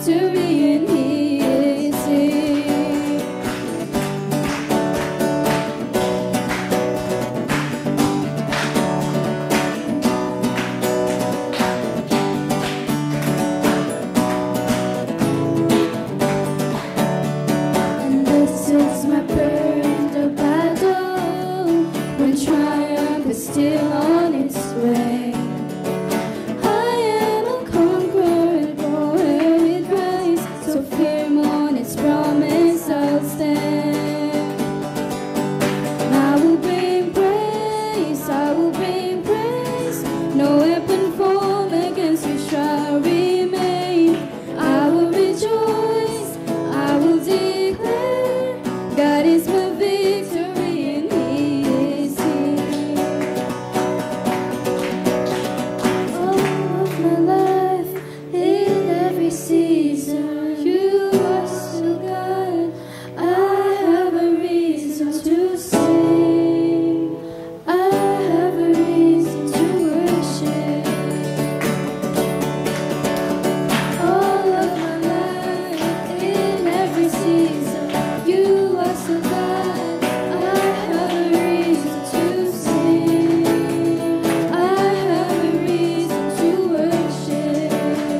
victory, and He is here. And this is my prayer in the battle, when triumph is still on its way. I am a conqueror, born with Christ, so firm on its promise I'll stand. I will bring praise, I will bring praise. No weapon formed against me shall remain. I will rejoice, I will declare, God is my victory, and He is here. All of my life, in every season, You are still God. I have a reason to sing, I have a reason to worship. All of my life, in every season, You are still God. I have a reason to sing, I have a reason to worship.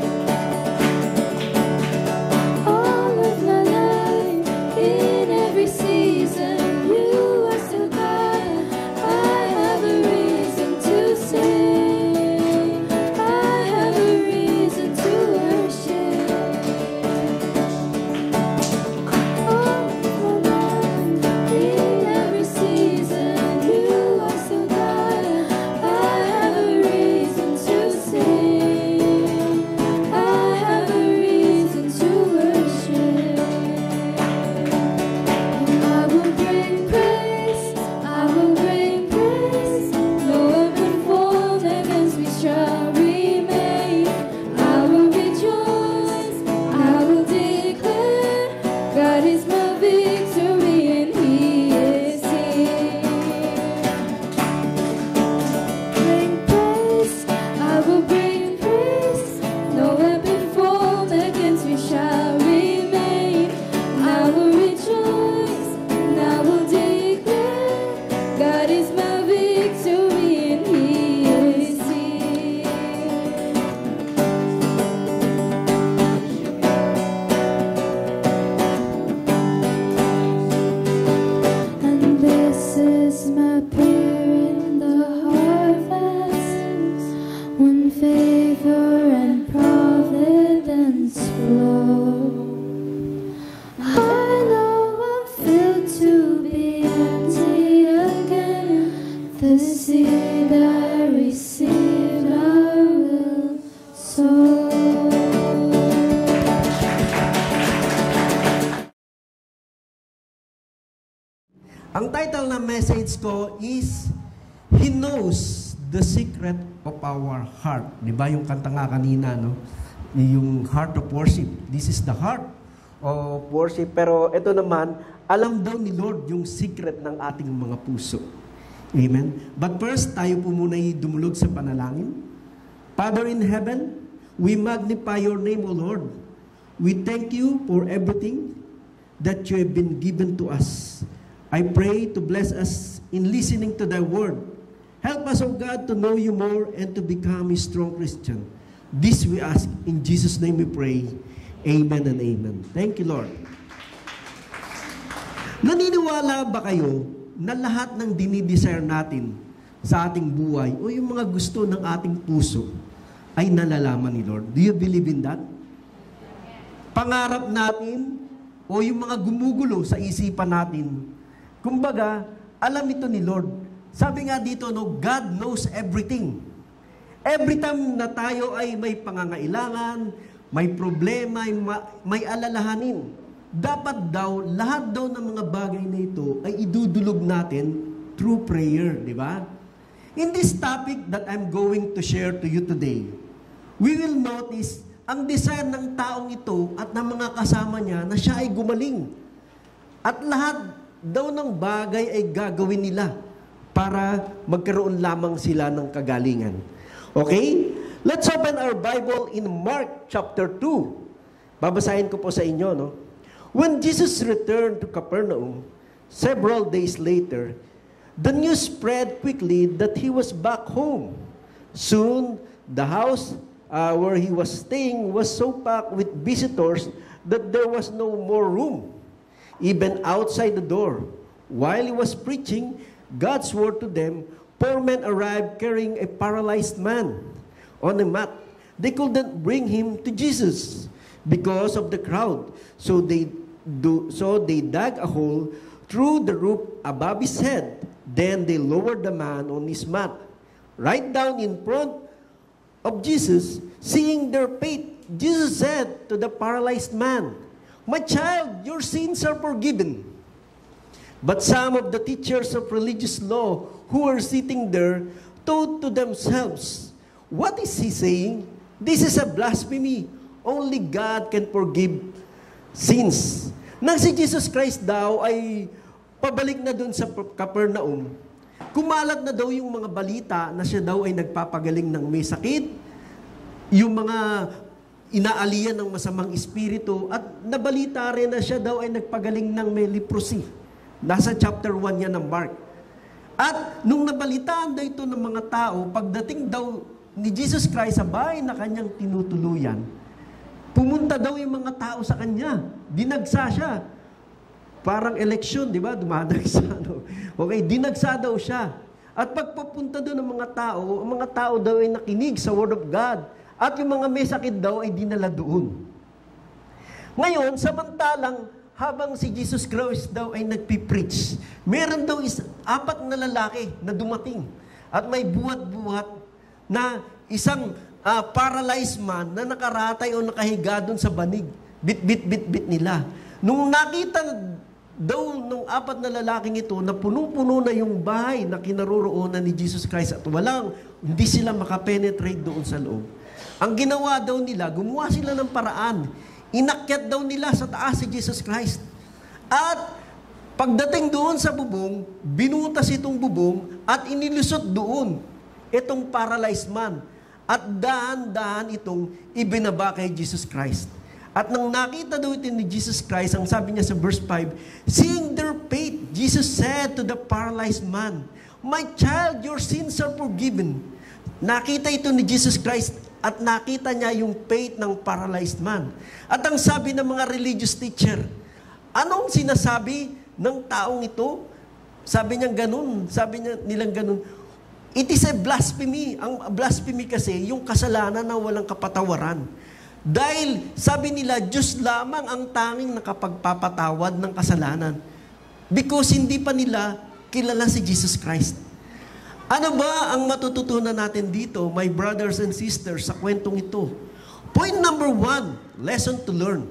All of my life, in every season, You are still God. I have a reason to sing, I have a reason to worship. All of my life, in every season, You are still God. I have a reason to sing, I have a reason to worship. And I will bring praise, I will bring praise. No weapon formed against me shall remain. I will rejoice, I will declare, God is my victory, and He is here. Bring praise, I will bring praise. No weapon formed against me shall remain. I will rejoice, and I will declare, God is my victory, and He is here. And this is my prayer in the harvest, when favor and providence flow. I know I'm filled to be empty again. The seed I received I will sow. Ang title ng message ko is He Knows the Secret of Our Heart. Di ba yung kanta nga kanina, no? Yung heart of worship. This is the heart of worship. Pero ito naman, alam daw ni Lord yung secret ng ating mga puso. Amen? But first, tayo po muna dumulog sa panalangin. Father in heaven, we magnify your name, O Lord. We thank you for everything that you have been given to us. I pray to bless us in listening to thy word. Help us, O God, to know you more and to become a strong Christian. This we ask in Jesus' name we pray. Amen and amen. Thank you, Lord. Naniniwala ba kayo na lahat ng dinidesire natin sa ating buhay o yung mga gusto ng ating puso ay nalalaman ni Lord? Do you believe in that? Pangarap natin o yung mga gumugulo sa isipan natin, kumbaga, alam ito ni Lord. Sabi nga dito, no, God knows everything. Every time na tayo ay may pangangailangan, may problema, may alalahanin, dapat daw, lahat daw ng mga bagay na ito ay idudulog natin through prayer, di ba? In this topic that I'm going to share to you today, we will notice ang desire ng taong ito at ng mga kasama niya na siya ay gumaling. At lahat daw ng bagay ay gagawin nila para magkaroon lamang sila ng kagalingan. Okay? Let's open our Bible in Mark chapter 2. Babasahin ko po sa inyo, no? When Jesus returned to Capernaum, several days later, the news spread quickly that he was back home. Soon, the house where he was staying was so packed with visitors that there was no more room, even outside the door. While he was preaching God's word to them, 4 men arrived carrying a paralyzed man on a mat. They couldn't bring him to Jesus because of the crowd. So they dug a hole through the roof above his head. Then they lowered the man on his mat right down in front of Jesus. Seeing their faith, Jesus said to the paralyzed man, "My child, your sins are forgiven." But some of the teachers of religious law who were sitting there thought to themselves, "What is he saying? This is a blasphemy. Only God can forgive sins." Nang si Jesus Christ daw ay pabalik na dun sa Capernaum, kumalat na daw yung mga balita na siya daw ay nagpapagaling ng may sakit, yung mga inaaliyan ng masamang espiritu, at nabalita rin na siya daw ay nagpagaling ng may leprosy. Nasa chapter 1 yan ng Mark. At nung nabalitaan daw ito ng mga tao, pagdating daw ni Jesus Christ sa bahay na kanyang tinutuluyan, pumunta daw yung mga tao sa kanya. Dinagsa siya. Parang eleksyon, di ba? Dumadagsa. No? Okay, dinagsa daw siya. At pagpapunta doon ng mga tao, ang mga tao daw ay nakinig sa Word of God. At yung mga may sakit daw ay dinala doon. Ngayon, samantalang habang si Jesus Christ daw ay nagpipreach, meron daw 4 na lalaki na dumating. At may buhat-buhat na isang paralyzed man na nakaratay o nakahiga doon sa banig. Bit nila. Nung nakita daw nung 4 na lalaking ito na punong-puno na yung bahay na kinaroroonan ni Jesus Christ at hindi sila makapenetrate doon sa loob. Ang ginawa daw nila, gumawa sila ng paraan. Inakyat daw nila sa taas si Jesus Christ. At pagdating doon sa bubong, binutas itong bubong at inilusot doon itong paralyzed man. At dahan-dahan itong ibinaba kay Jesus Christ. At nang nakita daw ito ni Jesus Christ, ang sabi niya sa verse 5, "Seeing their faith, Jesus said to the paralyzed man, 'My child, your sins are forgiven.'" Nakita ito ni Jesus Christ at nakita niya yung faith ng paralyzed man. At ang sabi ng mga religious teacher, anong sinasabi ng taong ito? Sabi nilang ganun, "It is a blasphemy." Ang blasphemy kasi, yung kasalanan na walang kapatawaran. Dahil sabi nila, Diyos lamang ang tanging nakapagpapatawad ng kasalanan. Because hindi pa nila kilala si Jesus Christ. Ano ba ang matututunan natin dito, my brothers and sisters, sa kwentong ito? Point number 1, lesson to learn.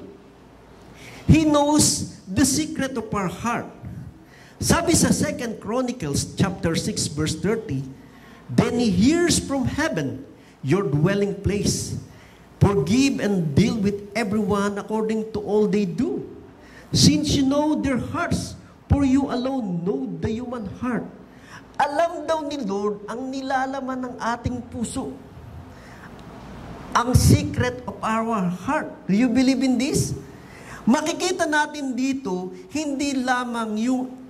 He knows the secret of our heart. Sabi sa 2 Chronicles chapter 6 verse 30, "Then He hears from heaven, your dwelling place. Forgive and deal with everyone according to all they do. Since you know their hearts, for you alone know the human heart." Alam daw ni Lord ang nilalaman ng ating puso. Ang secret of our heart. Do you believe in this? Makikita natin dito, hindi lamang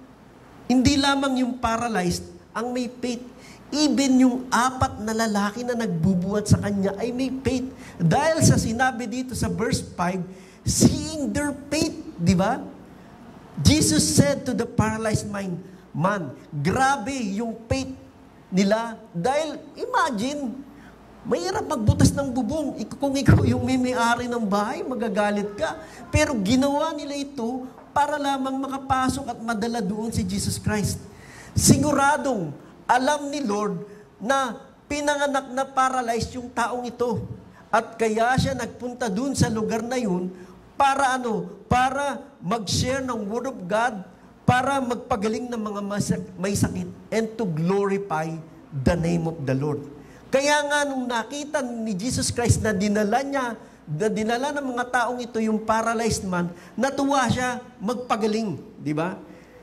yung paralyzed ang may faith. Even yung 4 na lalaki na nagbubuhat sa kanya ay may faith. Dahil sa sinabi dito sa verse 5, seeing their faith, di ba? Jesus said to the paralyzed man, grabe yung faith nila. Dahil, imagine, mahirap magbutas ng bubong. Kung ikaw yung may-ari ng bahay, magagalit ka. Pero ginawa nila ito para lamang makapasok at madala doon si Jesus Christ. Siguradong, alam ni Lord na pinanganak na paralyzed yung taong ito. At kaya siya nagpunta doon sa lugar na yun para Para mag-share ng Word of God, para magpagaling ng mga may sakit, and to glorify the name of the Lord. Kaya nga nung nakita ni Jesus Christ na dinala ng mga taong ito yung paralyzed man, natuwa siya magpagaling, di ba?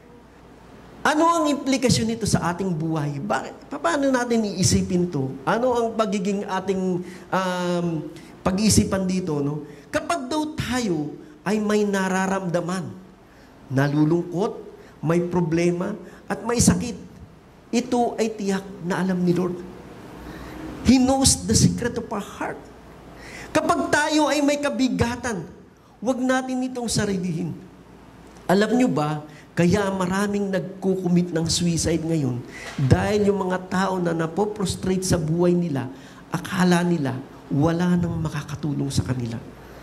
Ano ang implikasyon nito sa ating buhay? Paano natin iisipin to? Ano ang pagiging ating pag-iisipan dito, no? Kapag daw tayo ay may nararamdaman, nalulungkot, may problema, at may sakit, ito ay tiyak na alam ni Lord. He knows the secret of our heart. Kapag tayo ay may kabigatan, huwag natin itong sarilihin. Alam nyo ba, kaya maraming nagkukumit ng suicide ngayon dahil yung mga tao na napoprostrate sa buhay nila, akala nila wala nang makakatulong sa kanila.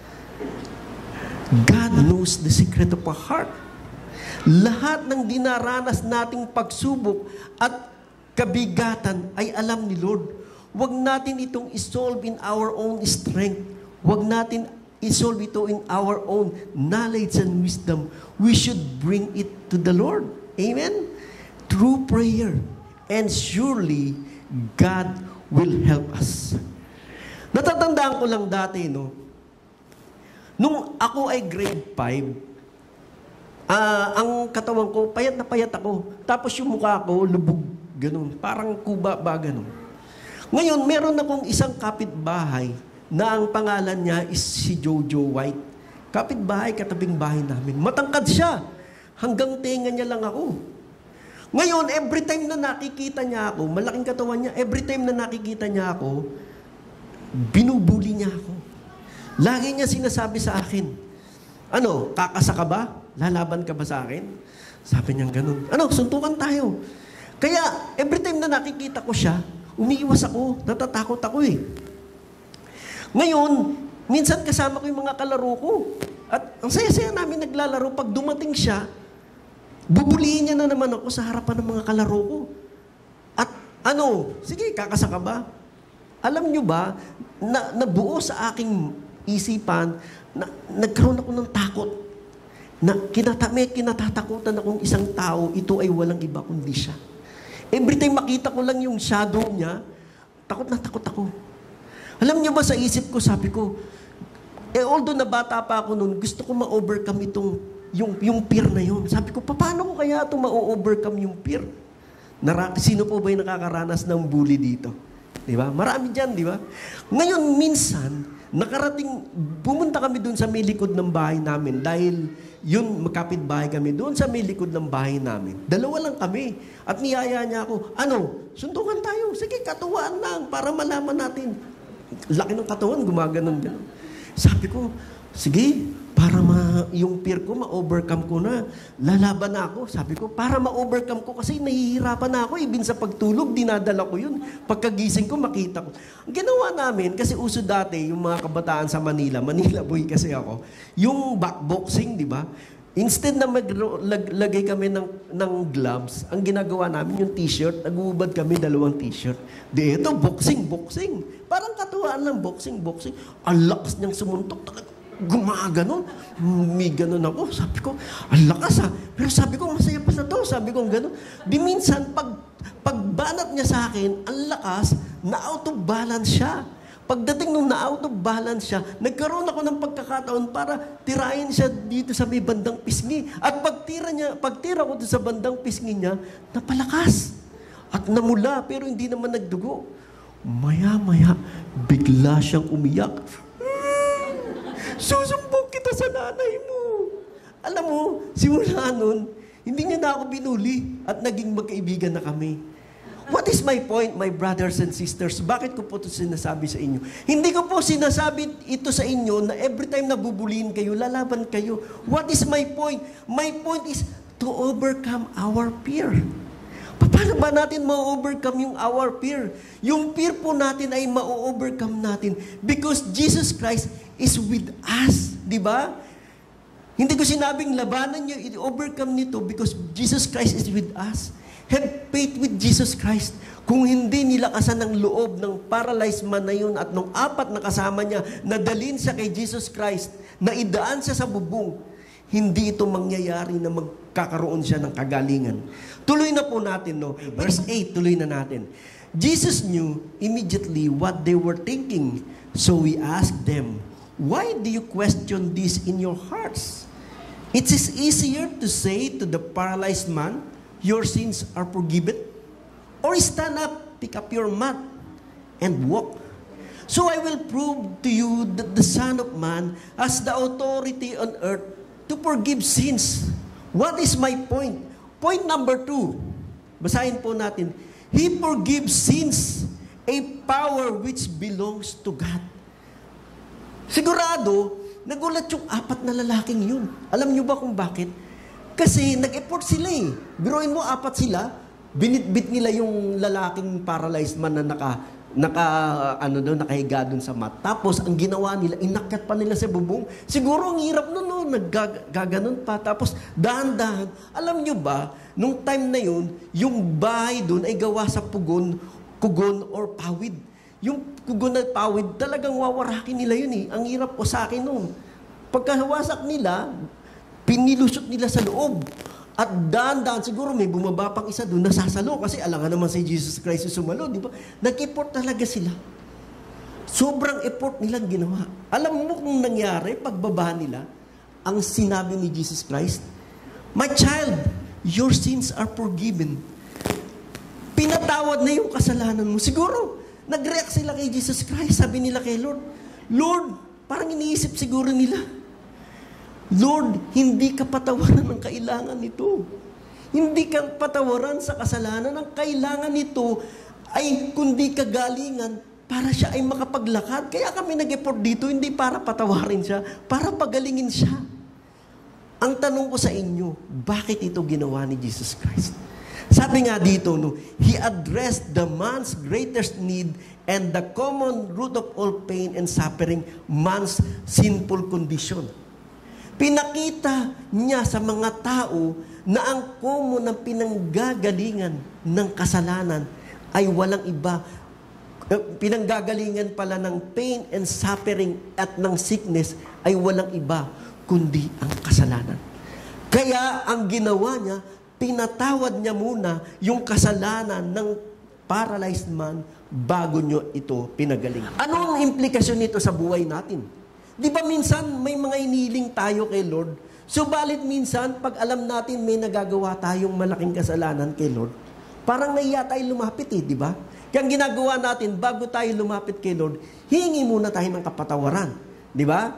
God knows the secret of our heart. Lahat ng dinaranas nating pagsubok at kabigatan ay alam ni Lord. Huwag natin itong isolve in our own strength. Huwag natin isolve ito in our own knowledge and wisdom. We should bring it to the Lord. Amen? Through prayer. And surely, God will help us. Natatandaan ko lang dati, no? Nung ako ay grade 5, ang katawan ko, payat na payat ako. Tapos yung mukha ko, lubog, ganun. Parang kuba ba, ganun. Ngayon, meron akong isang kapitbahay na ang pangalan niya is si Jojo White. Kapitbahay, katabing bahay namin. Matangkad siya. Hanggang tenga niya lang ako. Ngayon, every time na nakikita niya ako, malaking katawan niya, every time na nakikita niya ako, binubuli niya ako. Lagi niya sinasabi sa akin, ano, kakasa ka ba? Lalaban ka ba sa akin? Sabi niya ganun. Ano, suntukan tayo. Kaya, every time na nakikita ko siya, umiiwas ako, natatakot ako eh. Ngayon, minsan kasama ko yung mga kalaro ko. At ang saya-saya namin naglalaro. Pag dumating siya, bubulihin niya na naman ako sa harapan ng mga kalaro ko. At ano, sige, kakasa ka ba? Alam niyo ba, nabuo sa aking isipan, na nagkaroon ako ng takot. Na may kinatatakutan akong isang tao, ito ay walang iba kundi siya. Every time makita ko lang yung shadow niya, takot na takot ako. Alam niyo ba sa isip ko, sabi ko, although na bata pa ako noon, gusto ko ma-overcome yung fear na yun. Sabi ko, paano ko kaya ito ma-overcome yung fear? Sino po ba yung nakakaranas ng bully dito? Diba? Marami dyan, di ba? Ngayon, minsan, pumunta kami doon sa may likod ng bahay namin dahil yun, magkapit-bahay kami doon sa may likod ng bahay namin. Dalawa lang kami. At niyaya niya ako, suntukan tayo. Sige, katuwaan lang para malaman natin. Laki ng katawan, gumaganon. Sabi ko, sige, para yung fear ko, ma-overcome ko na. Lalaban na ako. Sabi ko, para ma-overcome ko kasi nahihirapan na ako. Ibin sa pagtulog, dinadala ko yun. Pagkagising ko, makita ko. Ang ginawa namin, kasi uso dati, yung mga kabataan sa Manila boy kasi ako, yung backboxing, di ba? Instead na maglagay kami ng gloves, ang ginagawa namin yung t-shirt, nag-uubad kami 2 t-shirt. Di ito, boxing. Parang katuwaan lang, boxing. Ang lakas niyang sumuntok, gumaganon. May ganon ako. Sabi ko, ang lakas ha. Pero sabi ko, masaya pa sa to. Sabi ko, ganon. Di minsan, pagbanat niya sa akin, ang lakas, na-out of balance siya. Pagdating nung na-out of balance siya, nagkaroon ako ng pagkakataon para tirahin siya dito sa may bandang pisngi. At pagtira ko dito sa bandang pisngi niya, napalakas. At namula, pero hindi naman nagdugo. Maya-maya, bigla siyang umiyak. Susumbong kita sa nanay mo. Alam mo, simula nun, hindi niya na ako binuli at naging magkaibigan na kami. What is my point, my brothers and sisters? Bakit ko po ito sinasabi sa inyo? Hindi ko po sinasabi ito sa inyo na every time na bubulihin kayo, lalaban kayo. What is my point? My point is to overcome our fear. Paano ba natin ma-overcome yung our fear? Yung fear po natin ay ma-overcome natin because Jesus Christ is with us. Di ba? Hindi ko sinabing labanan nyo, i-overcome nito because Jesus Christ is with us. Have faith with Jesus Christ. Kung hindi nilakasan ng loob ng paralyzed man na yun at nung 4 na kasama niya, nadalhin siya kay Jesus Christ, na idaan siya sa bubong, hindi ito mangyayari na magkakaroon siya ng kagalingan. Tuloy na po natin, no? Verse 8, tuloy na natin. Jesus knew immediately what they were thinking. So we asked them, why do you question this in your hearts? It is easier to say to the paralyzed man, your sins are forgiven, or stand up, pick up your mat, and walk. So I will prove to you that the Son of Man has the authority on earth to forgive sins. What is my point? Point number 2. Basahin po natin. He forgives sins, a power which belongs to God. Sigurado, nagulat yung 4 na lalaking yun. Alam niyo ba kung bakit? Kasi nag-effort sila eh. Biruin mo, 4 sila, binitbit nila yung lalaking paralyzed man na nakahiga dun sa mat. Tapos, ang ginawa nila, inakyat pa nila sa bubong. Siguro, ang hirap nun, no? Naggaganon pa. Tapos, dahan-dahan. Alam nyo ba, nung time na yun, yung bahay dun ay gawa sa kugon or pawid. Yung kugon at pawid, talagang wawarakin nila yun eh. Ang hirap po sa akin nun. Pagkahawasak nila, pinilusot nila sa loob. At dahan-dahan, siguro may bumaba pang isa doon, nasasalo. Kasi alangan naman si Jesus Christ yung sumalo, di ba? Nag-effort talaga sila. Sobrang effort nilang ginawa. Alam mo kung nangyari, pagbaba nila, ang sinabi ni Jesus Christ, "My child, your sins are forgiven." Pinatawad na yung kasalanan mo. Siguro, nag-react sila kay Jesus Christ. Sabi nila kay Lord, Lord, parang iniisip siguro nila, Lord, hindi ka patawaran ng kailangan nito. Hindi ka patawaran sa kasalanan. Ang kailangan nito ay kundi kagalingan para siya ay makapaglakad. Kaya kami nag-effort dito, hindi para patawarin siya, para pagalingin siya. Ang tanong ko sa inyo, bakit ito ginawa ni Jesus Christ? Sabi nga dito, no, He addressed the man's greatest need and the common root of all pain and suffering, man's sinful condition. Pinakita niya sa mga tao na ang common ng pinanggagalingan ng kasalanan ay walang iba. Pinanggagalingan pala ng pain and suffering at ng sickness ay walang iba kundi ang kasalanan. Kaya ang ginawa niya, pinatawad niya muna yung kasalanan ng paralyzed man bago niyo ito pinagaling. Ano ang implikasyon nito sa buhay natin? Di ba minsan may mga iniling tayo kay Lord? Subalit minsan, pag alam natin may nagagawa tayong malaking kasalanan kay Lord, parang nahiya tayo lumapit eh, di ba? Kaya ang ginagawa natin, bago tayo lumapit kay Lord, hingi muna tayo ng kapatawaran. Di ba?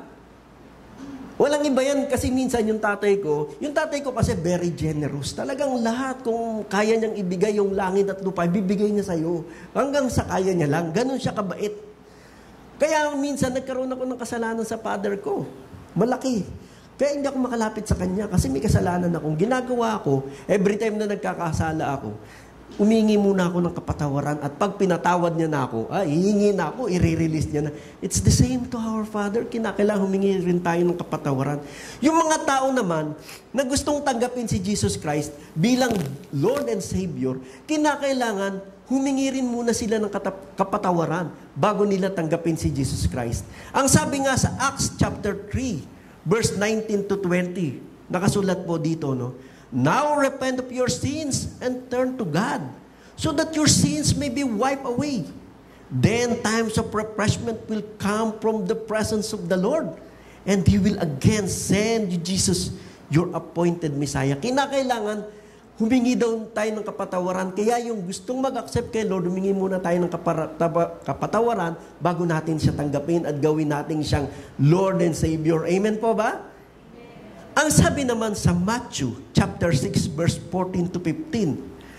Walang iba yan kasi minsan yung tatay ko kasi very generous. Talagang lahat, kung kaya niyang ibigay yung langit at lupa, bibigay niya sa'yo. Hanggang sa kaya niya lang. Ganon siya kabait. Kaya minsan nagkaroon ako ng kasalanan sa father ko. Malaki. Kaya hindi ako makalapit sa kanya kasi may kasalanan akong ginagawa ko. Every time na nagkakasala ako, umingi muna ako ng kapatawaran at pag pinatawad niya na ako, hihingi na ako, i-release niya na. It's the same to our Father. Kinakailangan humingi rin tayo ng kapatawaran. Yung mga tao naman na gustong tanggapin si Jesus Christ bilang Lord and Savior, kinakailangan humingi rin muna sila ng kapatawaran bago nila tanggapin si Jesus Christ. Ang sabi nga sa Acts chapter 3, verse 19 to 20, nakasulat po dito, no? Now repent of your sins and turn to God, so that your sins may be wiped away. Then times of refreshment will come from the presence of the Lord, and He will again send you Jesus, your appointed Messiah. Kinakailangan humingi daw tayo ng kapatawaran. Kaya yung gustong mag-accept kay Lord, humingi muna tayo ng kapatawaran bago natin siya tanggapin at gawin natin siyang Lord and Savior. Amen po ba? Ang sabi naman sa Matthew chapter 6 verse 14 to 15,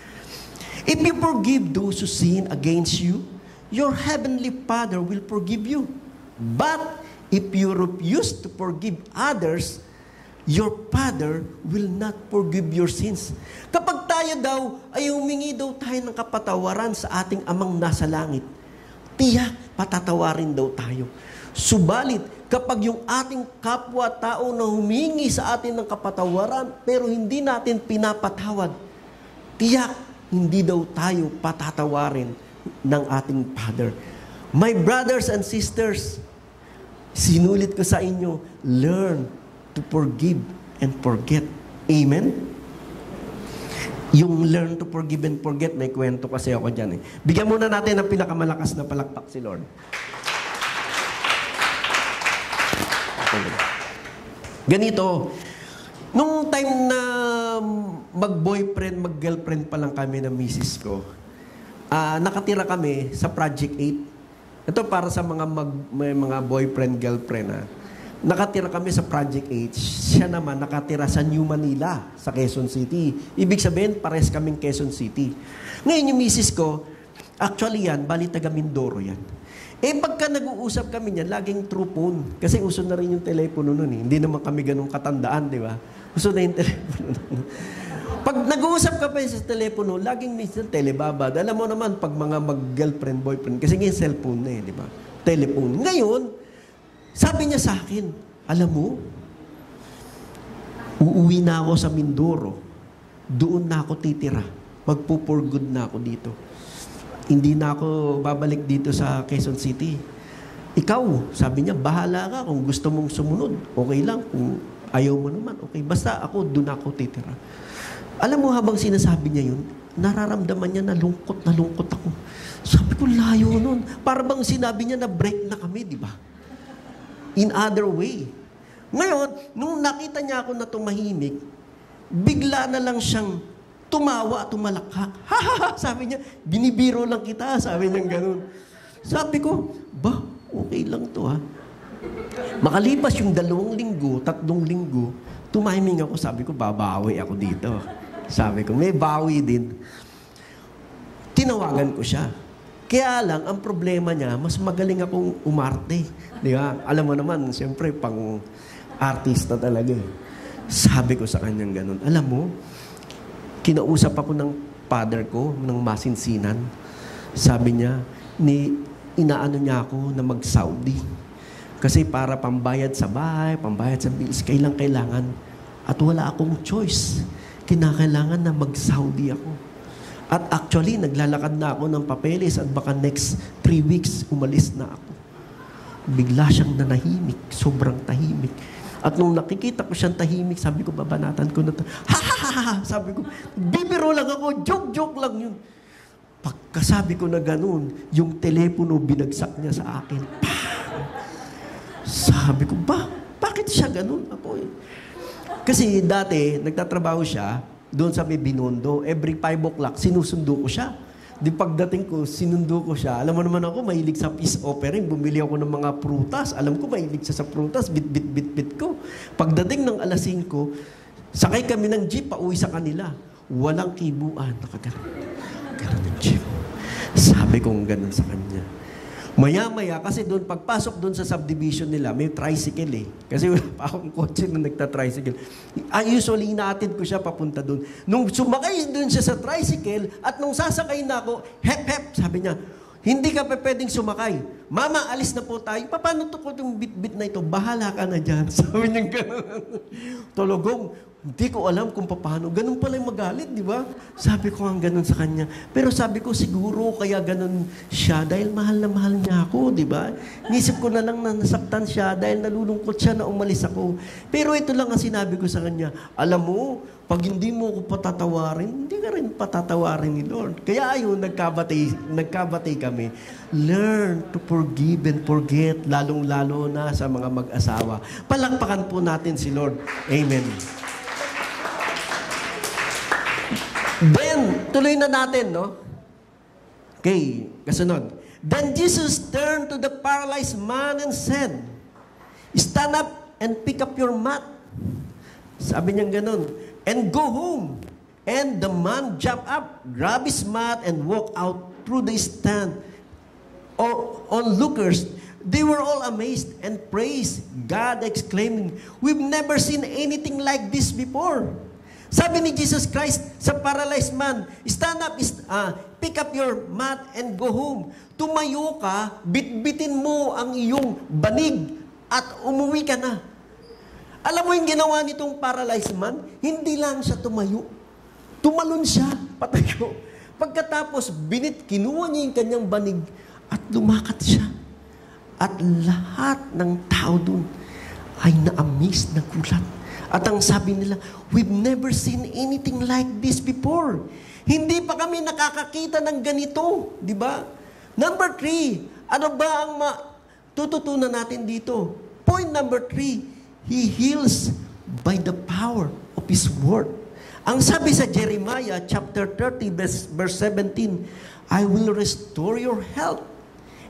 if you forgive those who sin against you, your heavenly Father will forgive you. But if you refuse to forgive others, your Father will not forgive your sins. Kapag tayo daw ay humingi daw tayo ng kapatawaran sa ating amang nasa langit, tiyak patatawarin daw tayo. Subalit, kapag yung ating kapwa-tao na humingi sa atin ng kapatawaran pero hindi natin pinapatawad, tiyak hindi daw tayo patatawarin ng ating Father. My brothers and sisters, sinulit ko sa inyo, learn to forgive and forget. Amen? Yung learn to forgive and forget, may kwento kasi ako dyan eh. Bigyan muna natin ng pinakamalakas na palakpak si Lord. Ganito, nung time na mag-boyfriend, mag-girlfriend pa lang kami ng misis ko, nakatira kami sa Project 8. Ito para sa may mga boyfriend, girlfriend, ha. Nakatira kami sa Project H. Siya naman nakatira sa New Manila, sa Quezon City. Ibig sabihin, pares kaming Quezon City. Ngayon yung misis ko, actually yan, bali taga Mindoro yan. Pagka nag-uusap kami niyan, laging true phone. Kasi uso na rin yung telepono nun eh. Hindi naman kami ganun katandaan, di ba? Uso na yung telepono nun. Pag nag-uusap ka pa sa telepono, laging minsan telebabad. Alam mo naman, pag mga mag-girlfriend, boyfriend, kasi ngayon cellphone na eh, di ba? Telephone. Ngayon, sabi niya sa akin, alam mo, uuwi na ako sa Mindoro. Doon na ako titira. Magpo-for good na ako dito. Hindi na ako babalik dito sa Quezon City. Ikaw, sabi niya, bahala ka kung gusto mong sumunod. Okay lang. Kung ayaw mo naman, okay. Basta ako, doon ako titira. Alam mo, habang sinasabi niya yun, nararamdaman niya na lungkot ako. Sabi ko, layo nun. Para bang sinabi niya na break na kami, di ba? In other way. Ngayon, nung nakita niya ako na tumahimik, bigla na lang siyang tumawa, tumalakhak. Ha, ha, ha, sabi niya, binibiro lang kita, sabi niya ganun. Sabi ko, ba, okay lang to ha. Makalipas yung 2 linggo, 3 linggo, tumahiming ako, sabi ko, babawi ako dito. Sabi ko, may bawi din. Tinawagan ko siya. Kaya lang, ang problema niya, mas magaling akong umarte. Di ba? Alam mo naman, siyempre, pang artista talaga. Sabi ko sa kanyang ganun, alam mo, kinausap ako ng father ko, ng masinsinan. Sabi niya, inaano niya ako na mag-Saudi. Kasi para pambayad sa bahay, pambayad sa bills, kailangan. At wala akong choice. Kinakailangan na mag-Saudi ako. At actually, naglalakad na ako ng papeles at baka next 3 weeks, umalis na ako. Bigla siyang nanahimik, sobrang tahimik. At nung nakikita ko siyang tahimik, sabi ko, babanatan ko na to. Ha, ha, ha, ha, sabi ko, bibiro lang ako, joke lang yun. Pagkasabi ko na ganun, yung telepono binagsak niya sa akin. Sabi ko, bakit siya ganun? Ako eh. Kasi dati, nagtatrabaho siya, doon sa may Binondo, every 5 o'clock, sinusundo ko siya. Di pagdating ko, sinundo ko siya. Alam mo naman ako, mahilig sa peace offering. Bumili ako ng mga prutas. Alam ko, mahilig siya sa prutas. Bit ko. Pagdating ng 5:00, sakay kami ng jeep, pauwi sa kanila. Walang kibuan. Ganun ng jeep. Sabi kong ganun sa kanya. Maya-maya, kasi doon, pagpasok doon sa subdivision nila, may tricycle eh. Kasi wala pa akong kotse na nagta-tricycle. Usually, inaatid ko siya papunta doon. Nung sumakay doon siya sa tricycle, at nung sasakay na ako, hep, sabi niya, hindi ka pa pwedeng sumakay. Mama, alis na po tayo. Paano to ko yung bit-bit na ito? Bahala ka na dyan. Sabi niya gano'n. Tulogong, hindi ko alam kung paano. Ganun pala yung magalit, di ba? Sabi ko ang ganun sa kanya. Pero sabi ko, siguro kaya ganun siya dahil mahal na mahal niya ako, di ba? Nisip ko na lang na nasaktan siya dahil nalulungkot siya na umalis ako. Pero ito lang ang sinabi ko sa kanya, alam mo, pag hindi mo ko patatawarin, hindi ka rin patatawarin ni Lord. Kaya ayun, nagkabatay kami. Learn to forgive and forget, lalong-lalo na sa mga mag-asawa. Palakpakan po natin si Lord. Amen. Then, tuloy na natin, no? Okay, kasunod. Then Jesus turned to the paralyzed man and said, stand up and pick up your mat. Sabi niya ganun. And go home. And the man jumped up, grabbed his mat, and walked out through the stand. Onlookers, they were all amazed and praised God, exclaiming, we've never seen anything like this before. Sabi ni Jesus Christ sa paralyzed man, stand up, pick up your mat and go home. Tumayo ka, bitbitin mo ang iyong banig at umuwi ka na. Alam mo yung ginawa nitong paralyzed man? Hindi lang siya tumayo. Tumalon siya, patayo. Pagkatapos, kinuha niya yung kanyang banig at lumakat siya. At lahat ng tao dun ay na-amaze, nagulat. At ang sabi nila, we've never seen anything like this before. Hindi pa kami nakakakita ng ganito. Di ba? Number 3, ano ba ang tututunan natin dito? Point number 3, He heals by the power of His word. Ang sabi sa Jeremiah chapter 30 verse 17, I will restore your health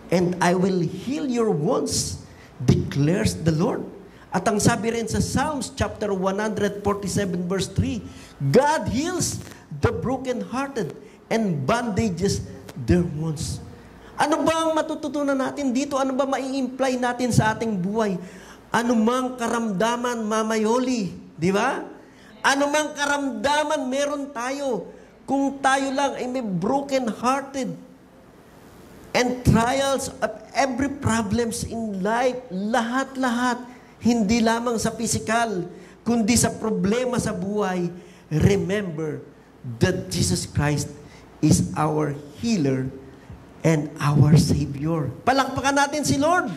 and I will heal your wounds, declares the Lord. At ang sabi rin sa Psalms chapter 147 verse 3, God heals the brokenhearted and bandages their wounds. Ano ba ang matututunan natin dito? Ano ba mai-imply natin sa ating buhay? Ano mang karamdaman, mamayoli, di ba? Ano mang karamdaman meron tayo, kung tayo lang ay may broken-hearted and trials of every problems in life, lahat-lahat, hindi lamang sa physical, kundi sa problema sa buhay, remember that Jesus Christ is our healer and our Savior. Palakpakan natin si Lord.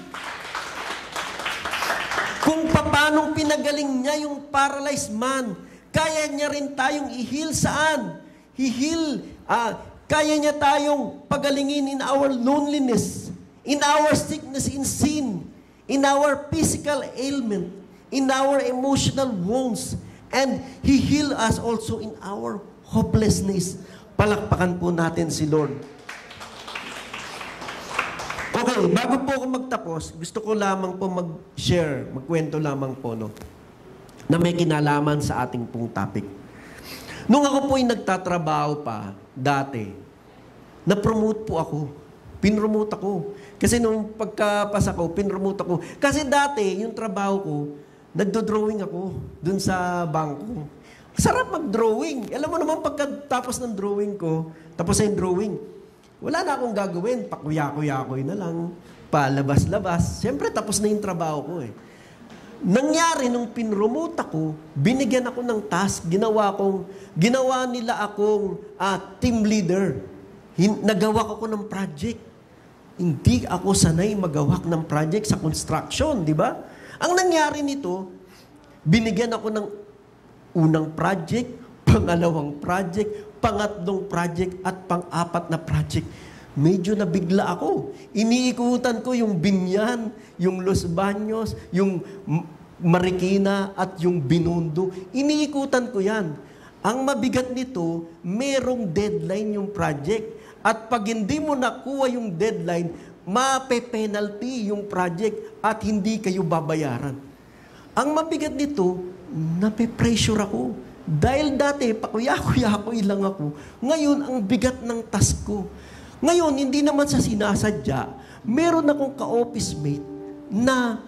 Kung paanong pinagaling niya yung paralyzed man, kaya niya rin tayong i-heal saan? Kaya niya tayong pagalingin in our loneliness, in our sickness, in sin, in our physical ailment, in our emotional wounds, and He heal us also in our hopelessness. Palakpakan po natin si Lord. Okay, bago po ako magtapos, gusto ko lamang po mag-share, magkwento lamang po, no, na may kinalaman sa ating pong topic. Nung ako po'y nagtatrabaho pa, dati, na-promote po ako. Pinromote ako. Kasi nung pagkapasa ko, pinromote ako. Kasi dati, yung trabaho ko, nagdo-drawing ako dun sa bangko. Sarap mag-drawing. Alam mo naman, pagkatapos ng drawing ko, tapos na yung drawing, wala na akong gagawin. Pakuya-kuya-kuy na lang. Palabas-labas. Siyempre, tapos na yung trabaho ko eh. Nangyari nung pinromote ako, binigyan ako ng task, ginawa nila akong team leader. Nagawa ko ng project. Hindi ako sanay magawak ng project sa construction, di ba? Ang nangyari nito, binigyan ako ng unang project, pangalawang project, pangatlong project, at pang-apat na project. Medyo nabigla ako. Iniikutan ko yung Binyan, yung Los Baños, yung Marikina, at yung Binondo. Iniikutan ko yan. Ang mabigat nito, merong deadline yung project. At pag hindi mo nakuha yung deadline, mape-penalty yung project at hindi kayo babayaran. Ang mabigat nito, nape-pressure ako. Dahil dati, pakuya-kuya-kuy lang ako. Ngayon, ang bigat ng task ko. Ngayon, hindi naman sa sinasadya, meron akong ka-office mate na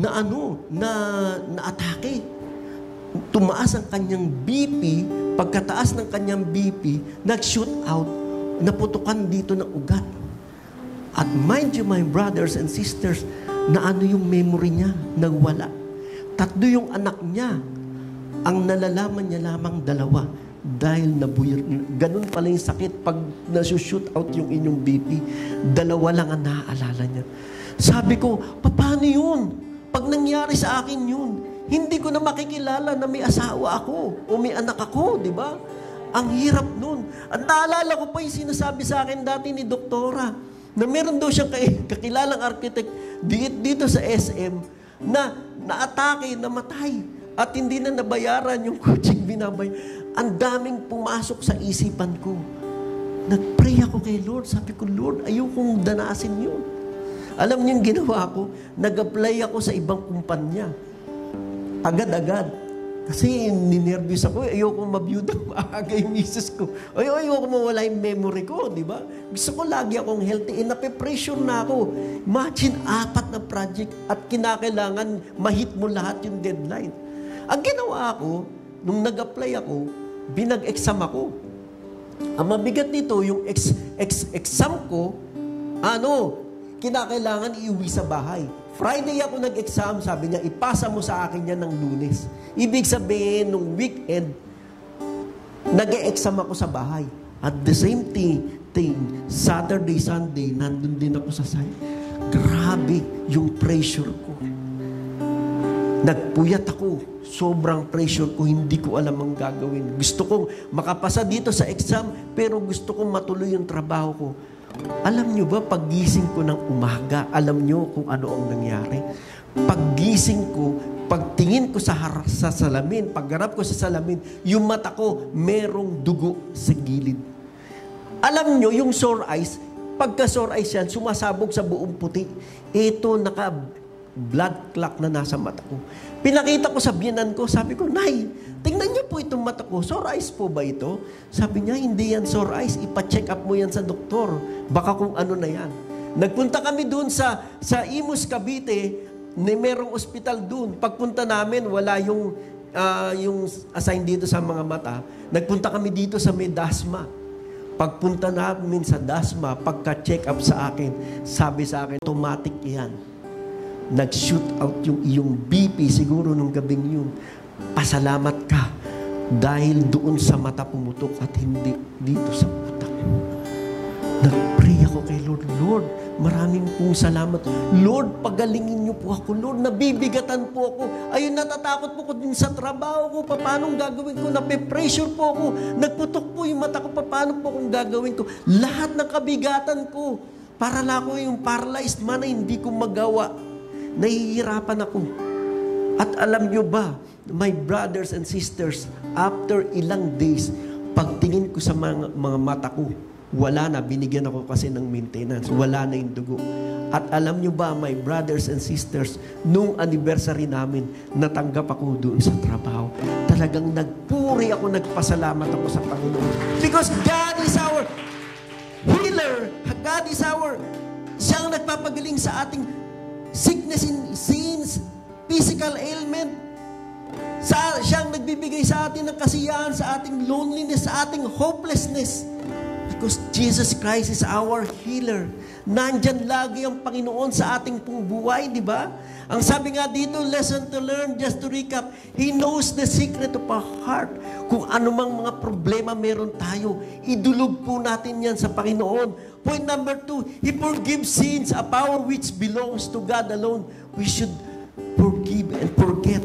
atake. Tumaas ang kanyang BP, pagkataas ng kanyang BP, nag-shoot out, naputukan dito ng ugat. At mind you, my brothers and sisters, yung memory niya, nagwala. 3 yung anak niya. Ang nalalaman niya lamang 2. Dahil nabuyar. Ganun pala yung sakit pag nasushoot out yung inyong BP. 2 lang ang naaalala niya. Sabi ko, paano yun? Pag nangyari sa akin yun, hindi ko na makikilala na may asawa ako o may anak ako, di ba? Ang hirap nun. At naalala ko pa yung sinasabi sa akin dati ni Doktora na meron daw siyang kakilalang architect dito sa SM na naatake, namatay at hindi na nabayaran yung coaching binabay. Ang daming pumasok sa isipan ko. Nag-pray ako kay Lord. Sabi ko, Lord, ayokong danasin yun. Alam niyo yung ginawa ko? Nag-apply ako sa ibang kumpanya. Agad-agad. Kasi ninervyos ako. Ayokong mabiyuda maaga yung misis ko. Ayoko mawala yung memory ko, di ba? Gusto ko lagi akong healthy. Nape-pressure na ako. Imagine, 4 na project at kinakailangan mahit mo lahat yung deadline. Ang ginawa ko, nung nag-apply ako, binag-exam ako. Ang mabigat nito, yung exam ko, kinakailangan iuwi sa bahay. Friday ako nag-exam, sabi niya, ipasa mo sa akin yan ng Lunes. Ibig sabihin, nung weekend, nag-exam ako sa bahay. At the same thing, Saturday, Sunday, nandun din ako sa site. Grabe yung pressure ko. Nagpuyat ako. Sobrang pressure ko, hindi ko alam ang gagawin. Gusto kong makapasa dito sa exam, pero gusto kong matuloy yung trabaho ko. Alam nyo ba, paggising ko ng umaga, alam nyo kung ano ang nangyari? Paggising ko, pagtingin ko sa salamin, paggarap ko sa salamin, yung mata ko, merong dugo sa gilid. Alam nyo, yung sore eyes, pagka-sore eyes yan, sumasabog sa buong puti. Ito, naka-blood clot na nasa mata ko. Pinakita ko sa biyanan ko, sabi ko, Nay, tingnan niyo po itong mata ko. Sore eyes po ba ito? Sabi niya, hindi yan sore eyes. Ipa-check up mo yan sa doktor. Baka kung ano na yan. Nagpunta kami dun sa Imus, Cavite, merong ospital dun. Pagpunta namin, wala yung assign dito sa mga mata. Nagpunta kami dito sa may Dasma. Pagpunta namin sa Dasma, pagka-check up sa akin, sabi sa akin, automatic yan. Nag-shoot out yung iyong BP siguro nung gabing yun. Pasalamat ka dahil doon sa mata pumutok at hindi dito sa utak. Nag-pray ako kay Lord. Lord, maraming pong salamat. Lord, pagalingin niyo po ako. Lord, nabibigatan po ako. Ayun, natatakot po ko din sa trabaho ko. Paano gagawin ko? Nape-pressure po ako. Nagputok po yung mata ko. Paano po kung gagawin ko? Lahat ng kabigatan ko. Para lang ako yung paralyzed man na hindi ko magawa. Nahihirapan ako. At alam niyo ba, my brothers and sisters, after ilang days, pagtingin ko sa mga mata ko, wala na, binigyan ako kasi ng maintenance. Wala na yung dugo. At alam nyo ba, my brothers and sisters, nung anniversary namin, natanggap ako doon sa trabaho. Talagang nagpuri ako, nagpasalamat ako sa Panginoon. Because God is our healer. God is our, siyang nagpapagaling sa ating sickness in sins, physical ailment. Siyang nagbibigay sa atin ng kasiyahan, sa ating loneliness, sa ating hopelessness. Because Jesus Christ is our healer. Nandyan lagi ang Panginoon sa ating pong buhay, di ba? Ang sabi nga dito, lesson to learn, just to recap, He knows the secret of our heart. Kung anumang mga problema meron tayo, idulog po natin yan sa Panginoon. Point number 2, He forgives sins, a power which belongs to God alone. We should forgive and forget.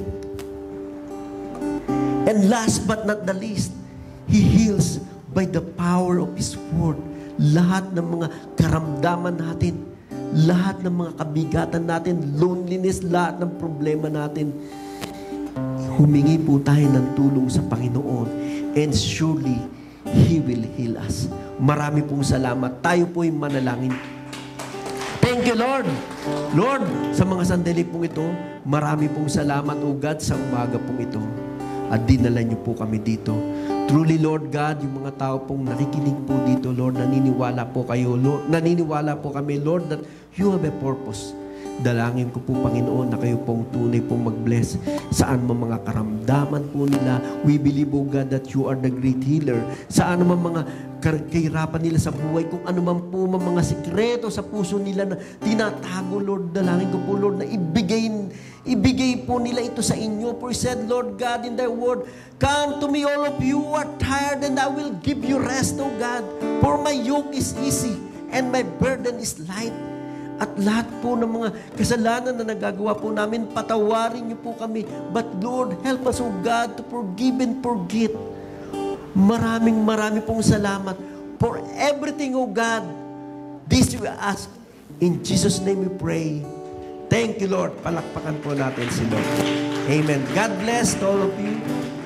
And last but not the least, He heals by the power of His Word. Lahat ng mga karamdaman natin, lahat ng mga kabigatan natin, loneliness, lahat ng problema natin, humingi po tayo ng tulong sa Panginoon. And surely, He will heal us. Marami pong salamat. Tayo po yung manalangin. Thank you, Lord. Lord, sa mga sandali pong ito, marami pong salamat, O God, sa umaga pong ito. At dinala niyo po kami dito. Truly, Lord God, yung mga tao pong nakikinig po dito, Lord, naniniwala po kayo, Lord, naniniwala po kami, Lord, that you have a purpose. Dalangin ko po, Panginoon, na kayo pong tunay pong mag-bless saan mo mga karamdaman po nila. We believe, O God, that you are the great healer. Saan mo mga kahirapan nila sa buhay, kung ano man po mga sikreto sa puso nila na tinatago, Lord, dalangin ko po, Lord, na ibigay po nila ito sa inyo. For you said, Lord God, in thy word, come to me, all of you who are tired, and I will give you rest, O God. For my yoke is easy, and my burden is light. At lahat po ng mga kasalanan na nagagawa po namin, patawarin niyo po kami. But Lord, help us, O God, to forgive and forget. Maraming pong salamat for everything, O God. This we ask. In Jesus' name we pray. Thank you, Lord. Palakpakan po natin si Lord. Amen. God bless to all of you.